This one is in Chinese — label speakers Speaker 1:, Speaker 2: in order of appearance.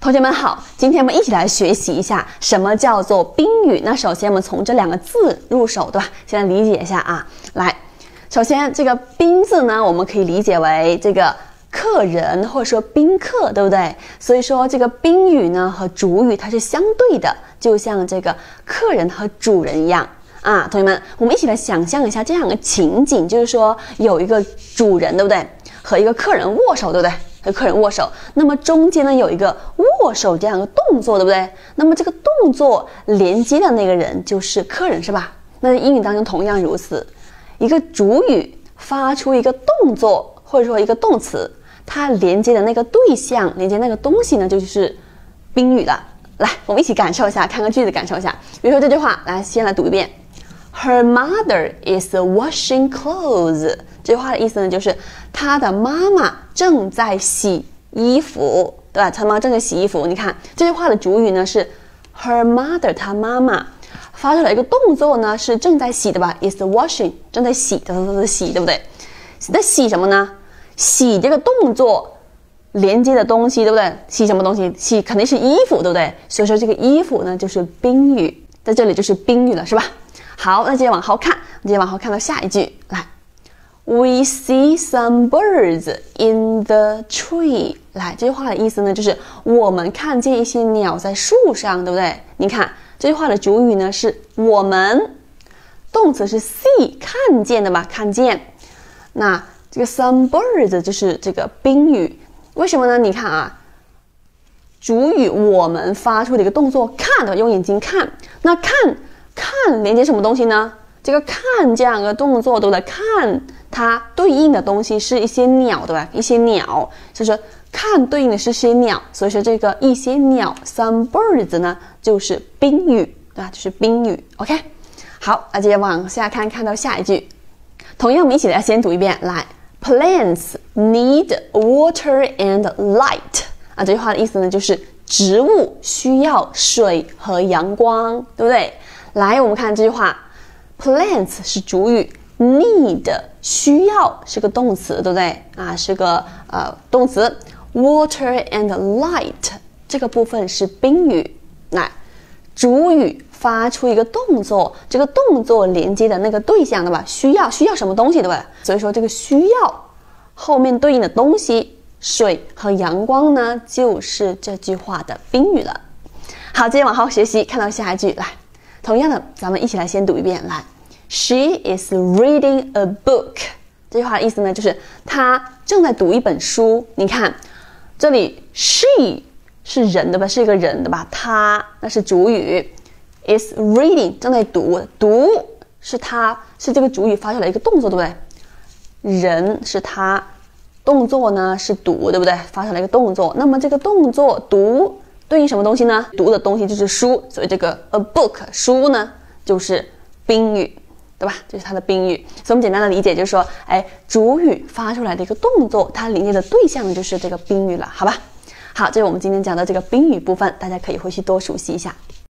Speaker 1: 同学们好，今天我们一起来学习一下什么叫做宾语。那首先我们从这两个字入手，对吧？先来理解一下啊。来，首先这个宾字呢，我们可以理解为这个客人或者说宾客，对不对？所以说这个宾语呢和主语它是相对的，就像这个客人和主人一样啊。同学们，我们一起来想象一下这样的情景，就是说有一个主人，对不对？和一个客人握手，对不对？和客人握手，那么中间呢有一个握手这样的动作，对不对？那么这个动作连接的那个人就是客人，是吧？那英语当中同样如此，一个主语发出一个动作或者说一个动词，它连接的那个对象，连接那个东西呢，就是宾语了。来，我们一起感受一下，看个句子感受一下。比如说这句话，来，先来读一遍。Her mother is washing clothes。这句话的意思呢，就是她的妈妈正在洗衣服，对吧？她妈妈正在洗衣服。你看这句话的主语呢是 her mother， 她妈妈发出来一个动作呢是正在洗的吧 ？is washing， 正在洗，洗，对不对？在洗什么呢？洗这个动作连接的东西，对不对？洗什么东西？洗肯定是衣服，对不对？所以说这个衣服呢就是宾语，在这里就是宾语了，是吧？好，那接着往后看，到下一句来。We see some birds in the tree。来，这句话的意思呢，就是我们看见一些鸟在树上，对不对？你看这句话的主语呢是我们，动词是 see， 看见的吧？看见。那这个 some birds 就是这个宾语，为什么呢？你看啊，主语我们发出的一个动作看，对吧？用眼睛看，那看连接什么东西呢？这个看这样一个动作，对不对？看它对应的东西是一些鸟，对吧？一些鸟，所以说看对应的是些鸟，所以说这个一些鸟 some birds 呢就是宾语，对吧？就是宾语 OK。 好，那接着往下看到下一句，同样我们一起来先读一遍。来， Plants need water and light。 这句话的意思呢就是植物需要水和阳光，对不对？来，我们看这句话， Plants 是主语， need 需要是个动词，对不对啊？是个动词。 Water and light 这个部分是宾语。来，主语发出一个动作，这个动作连接的那个对象，对吧？需要什么东西，对吧？所以说这个需要后面对应的东西，水和阳光呢，就是这句话的宾语了。好，接着往后学习，看到下一句来。同样的，咱们一起来先读一遍。来， She is reading a book。 这句话的意思呢，就是她正在读一本书。你看，这里 she 是人的吧，是一个人的吧？她那是主语 ，is reading 正在读，读是她，是这个主语发出来一个动作，对不对？人是她，动作呢是读，对不对？发出来一个动作，那么这个动作读对应什么东西呢？读的东西就是书，所以这个 a book 书呢就是宾语，对吧？这是它的宾语。所以我们简单的理解就是说，主语发出来的一个动作，它连接的对象就是这个宾语了，好吧？好，这是我们今天讲的这个宾语部分，大家可以回去多熟悉一下。